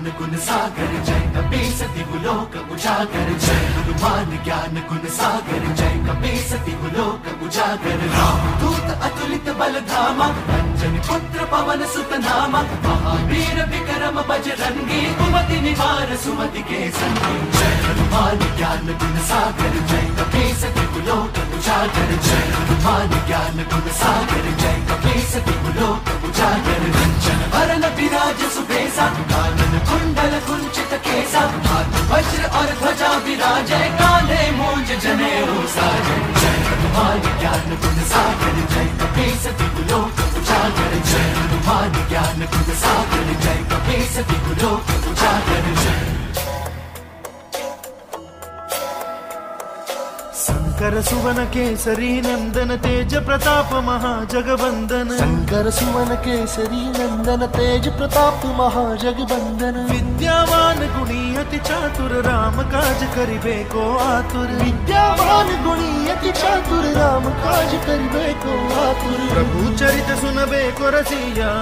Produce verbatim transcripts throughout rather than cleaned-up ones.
ज्ञान गुण सागर जय कपी सति गुलोक उजागर जय हनुमान ज्ञान गुण सागर जय कपी सति गुलोक उजागर दूत अतुलित बल धामा अंजनी पुत्र पवन सुत नामा महावीर विक्रम बजरंगी कुमति निवार सुमति के संगी जय हनुमान ज्ञान गुण सागर जय कपी सति गुलोक उजागर जय हनुमान ज्ञान गुण सागर जय कपी सति गुलोक उजागर कंचन वरण विराज सुबेसा कानन कुंडल कुंचित केसा हाथ वज्र और ध्वजा विराजै कांधे मूंज जनेऊ साजै जय हनुमान ज्ञान गुण सागर जय कपी सति गुलोक उजागर जय हनुमान ज्ञान गुण सागर जय कपी सति गुलोक उजागर जय शंकर सुवन केसरी नंदन तेज प्रताप महाजगवंदन शंकर सुवन केसरी नंदन तेज प्रताप महाजगवंदन विद्यावान गुणी अति चातुर राम काज करिबे को आतुर विद्यावान गुणी अति चातुर राम काज करिबे को आतुर प्रभु चरित सुनबे को रसिया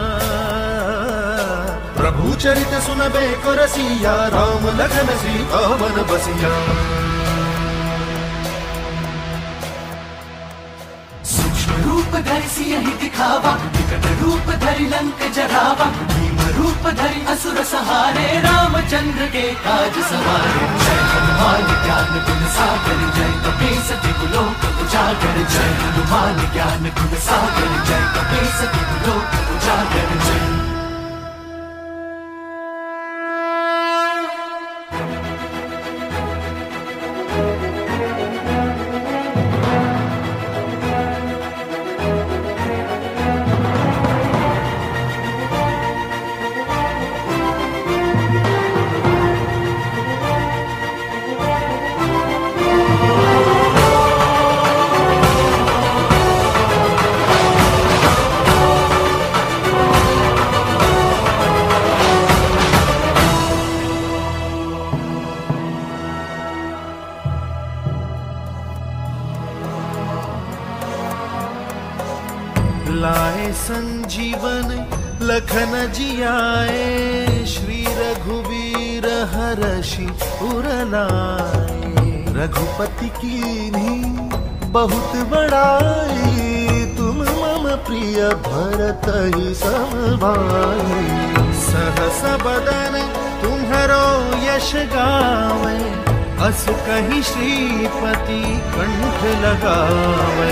प्रभु चरित सुनबे को रसिया राम लखन सीता मन बसिया रूप धरि सियहि दिखावा विकट रूप धरि लंक जरावा भीम रूप धरि असुर सहारे रामचंद्र के काज सवारे जय हनुमान ज्ञान गुण सागर जय कपी सति गुलोक उजागर जय हनुमान ज्ञान गुण सागर जय कपी सति गुलोक उजागर जय लाए संजीवन लखन जियाए श्री रघुवीर हरषि उर लाए रघुपति कीन्ही बहुत बड़ाई तुम मम प्रिय भरत ही सम भाई सहस बदन तुम्हरो यश गावे अस कहि श्रीपति कंठ लगावे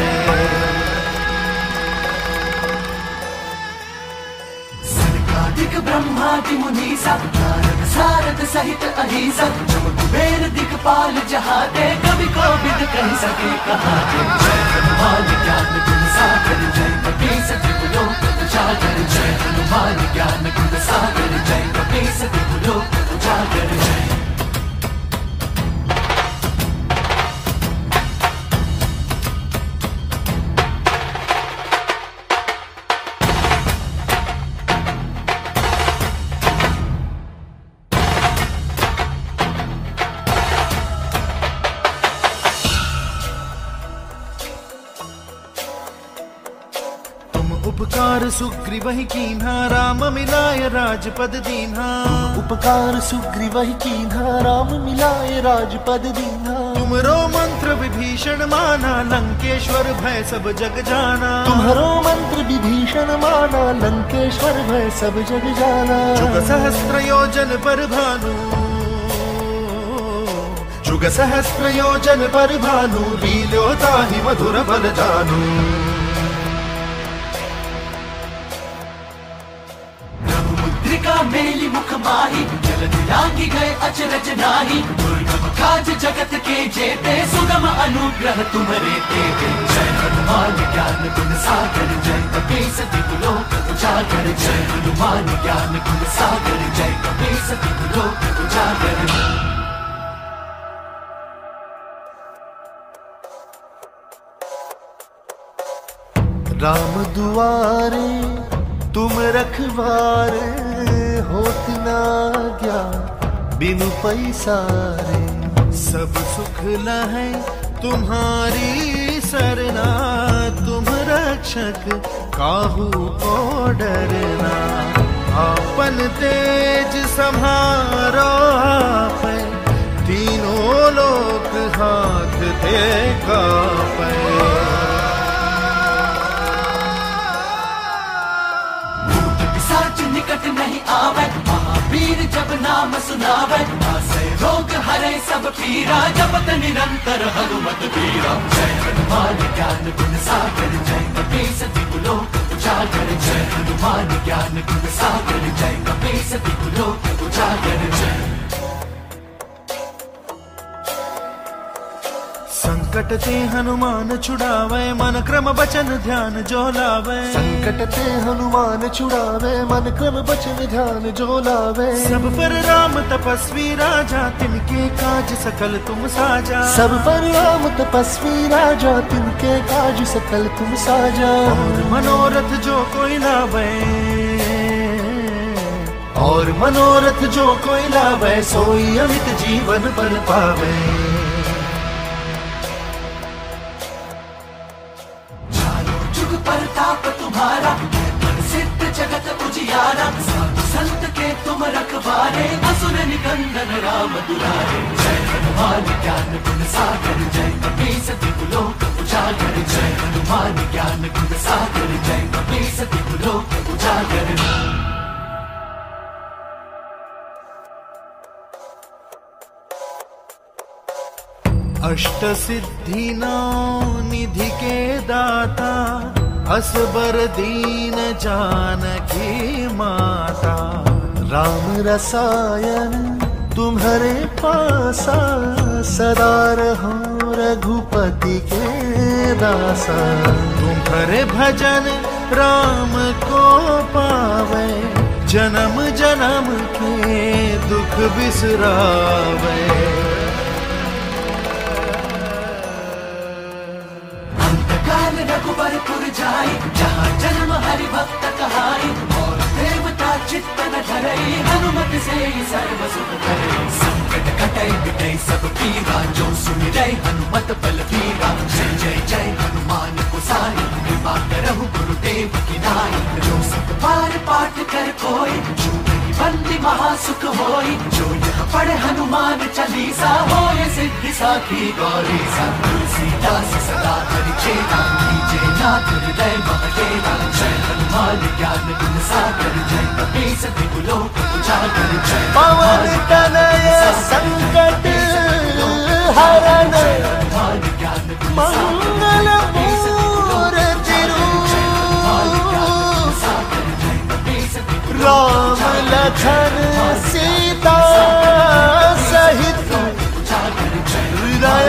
दिक ब्रह्मादि मुनीसा नारद सारद सहित अहिसा जम कुबेर दिखपाल जहाते कवि कोविद कह सके कहाते जय हनुमान ज्ञान गुण सागर जय कपी सति गुलोक उजागर जय हनुमान ज्ञान गुण सागर जय कपी सति गुलोक उजागर जय उपकार सुग्रीवहि कीन्हा राम मिलाय राजपद दीन्हा उपकार सुग्रीवहि कीन्हा राम मिलाय राजपद दीन्हा तुमरो मंत्र विभीषण माना लंकेश्वर भय सब जग जाना तुम्हारो मंत्र विभीषण माना लंकेश्वर भय सब जग जाना जुग सहस्त्र योजन पर भानु जुग सहस्त्र योजन पर भानु लील्यो ताहि मधुर बल जानू मेली मुख माही जल दिलांगी गए अचरज नाही दुर्गम काज जगत के जेते सुगम अनुग्रह तुम्हारे तेते जय हनुमान ज्ञान गुण सागर जय कपी सति गुलोक उजागर जय हनुमान ज्ञान गुण सागर जय कपी सति गुलोक उजागर राम दुआरे तुम रखवारे होत ना गया बिनु पैसारे सब सुख लहै तुम्हारी सरना तुम रक्षक काहू को डरना आपन तेज सम्हारो आपे, तीनों लोक हाथ दे कापे। भूत पिशाच निकट नहीं आवे, महावीर जब नाम सुनावे, नासे रोग हरे सब पीरा, जपत निरंतर हनुमत वीरा। जय हनुमान ज्ञान गुण सागर, जय कपीस तिहु लोक उजागर। जय हनुमान ज्ञान गुण सागर, जय कपीस तिहु लोक उजागर। जय संकट ते हनुमान छुड़ावे, मन क्रम बचन ध्यान जो लावे। संकट ते हनुमान छुड़ावे, मन क्रम बचन ध्यान जो लावे। सब पर राम तपस्वी राजा, तिनके काज सकल तुम साजा। सब पर राम तपस्वी राजा, तिनके काज सकल तुम साजा। और मनोरथ जो कोई लावे, और मनोरथ जो कोई लावे, सोई अमित जीवन पर पावे। प्रताप तुम्हारा, सिद्ध जगत उजियारा। साधु संत के तुम रखवारे, असुर निकंदन राम दुलारे। जय हनुमान ज्ञान गुण सागर, जय कपीस तिहु लोक उजागर। जय हनुमान ज्ञान गुण सागर, जय कपीस तिहु लोक उजागर। अष्ट सिद्धि नौ निधि के दाता, असबर दीन जानकी माता। राम रसायन तुम्हारे पासा, सदा रहो रघुपति के दासा। तुम्हारे भजन राम को पावे, जन्म जन्म के दुख बिसरावे। रघुबरपुर जाई, जहाँ जन्म हरि भक्त कहाई। और देवता चित्त न धरई, हनुमत से सर्व सुख करई। संकट कटई मिटई सब पीरा, जो सुमिरै हनुमत बल बीरा। जय जय जय हनुमान गोसाई, कृपा करहु गुरुदेव की नाई। जो सब बार पाठ कर कोई, छूटहि बंदी महासुख होई। जो यह पढ़े हनुमान चालीसा, होय सिद्धि साखी गौरीसा। तुलसीदास सदा हरि चेता, कीजे नाथ हृदय महडेरा। जय हनुमान ज्ञान गुण सागर, जय कपीस तिहु लोक उजागर। जय पवन तनय संकट हरण, हनुमान ज्ञान गुण मंगल मूर्ति रूप। राम लखन सीता सहित, हृदय